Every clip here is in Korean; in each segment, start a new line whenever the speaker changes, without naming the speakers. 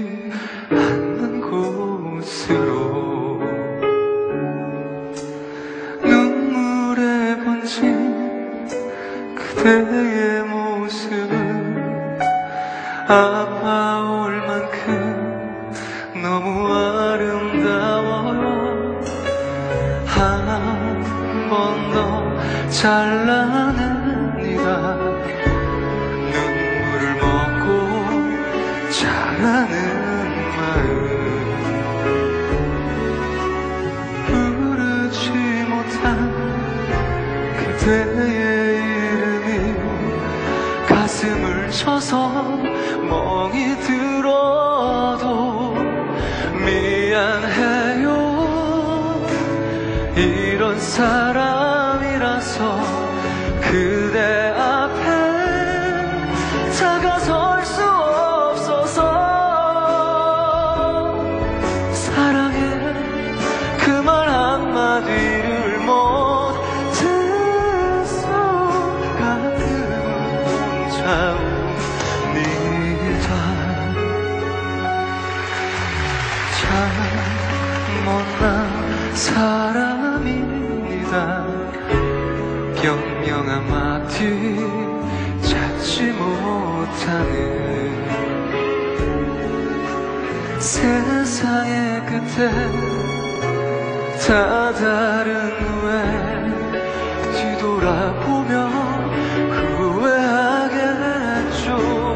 않는 곳으로 눈물에 번진 그대의 모습은 아파올 만큼 너무 아름다워요. 한 번 더 잘라냅니다. 눈물을 먹고 자라는 마음, 부르지 못한 그대의 이름이 가슴을 쳐서 멍이 들어도 미안해요. 이런 사람이라서 그대 앞에 다가설 수 없어서 사랑해 그 말 한마디를 못 들어서 가끔은 혼자 웁니다. 참 못난 사람입니다. 변명한 마디 찾지 못하는 세상의 끝에 다 다른 후에 뒤돌아보며 후회하겠죠.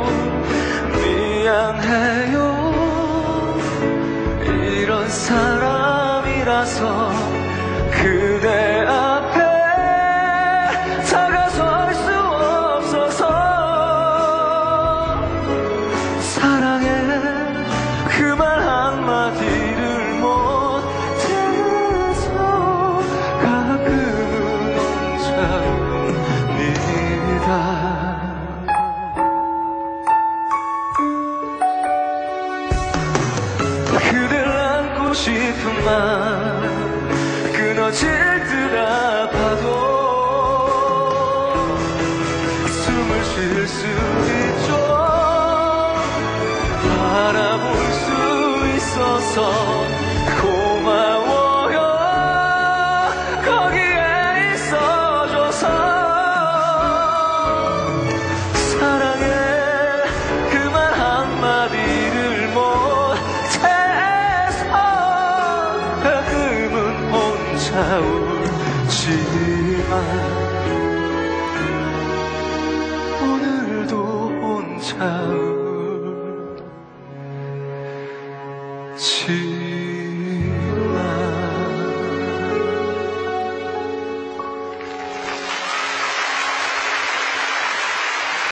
미안해요. 이런 사람이라서 그대 앞에 다가설 수 없어서 사랑해 그 말 한마디를 못 들어서 가끔은 혼자 웁니다. 그댈 안고 싶은 맘 끊어질 듯 아파도 숨을 쉴 수 있죠. 바라볼 수 있어서 고마워요. 거기에 있어줘서 사랑해 그 말 한마디를 못해서 가끔은 혼자 울지만 오늘도 혼자 울지